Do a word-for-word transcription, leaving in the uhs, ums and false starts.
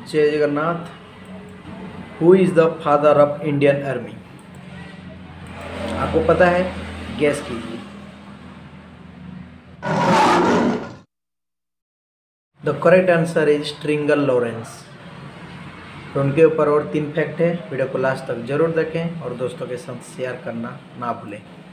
जय Jagannath. Who is the father of Indian army? आपको पता है? गैस कीजिए। The correct answer is Stringer Lawrence. तो उनके ऊपर और तीन फैक्ट है। वीडियो को लास्ट तक जरूर देखें और दोस्तों के साथ शेयर करना ना भूलें।